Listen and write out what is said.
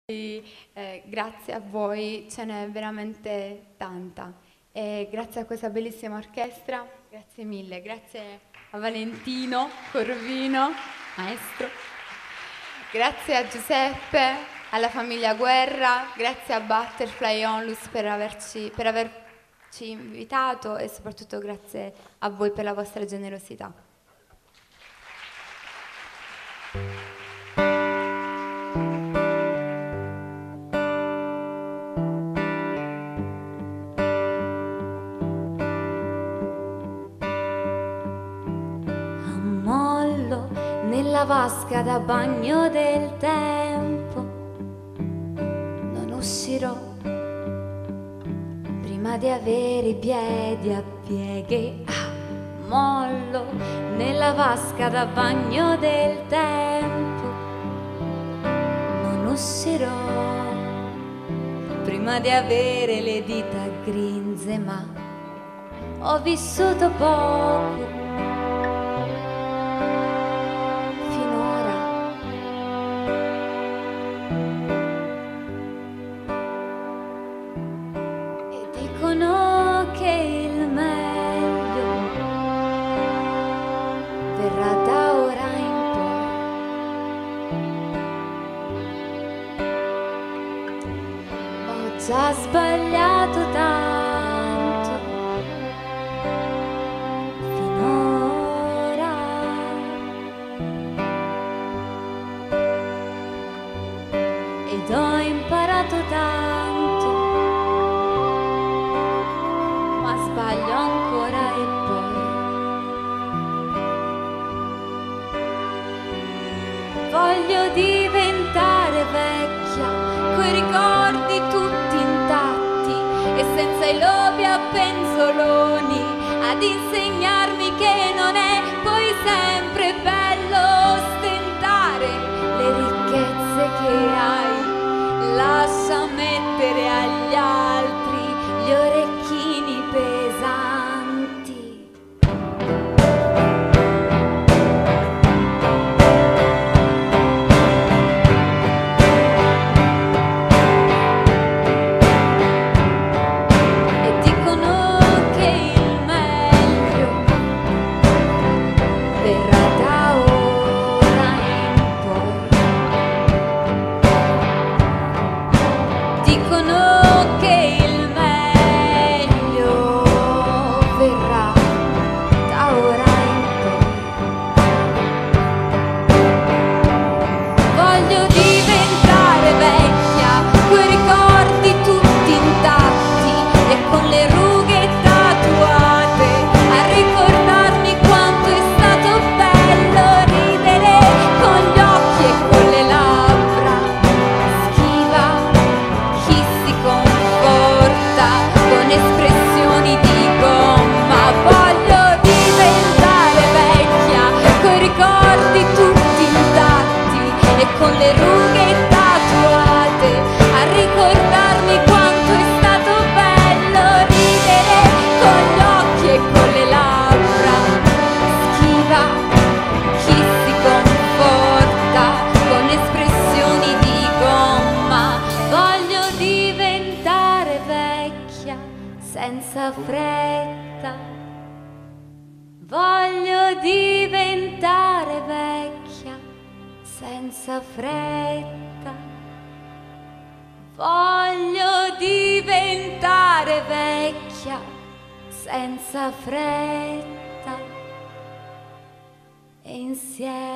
Grazie a voi, ce n'è veramente tanta. E grazie a questa bellissima orchestra, grazie mille, grazie a Valentino Corvino, maestro, grazie a Giuseppe, alla famiglia Guerra, grazie a Butterfly Onlus per averci invitato e soprattutto grazie a voi per la vostra generosità. Nella vasca da bagno del tempo non uscirò prima di avere i piedi a pieghe. Mollo nella vasca da bagno del tempo non uscirò prima di avere le dita grinze, ma ho vissuto poco che il meglio verrà da ora in poi. Ho già sbagliato tanto finora ed ho imparato tanto. Sbaglio ancora e poi voglio diventare vecchia, coi ricordi tutti intatti e senza i lobi a penzoloni ad insegnarmi che non è poi sempre bello ostentare le ricchezze che hai. Lascia mettere agli altri gli orecchini pesanti. E dicono che il meglio verrà da ora in poi. Dicono che il senza fretta, voglio diventare vecchia senza fretta, voglio diventare vecchia senza fretta e insieme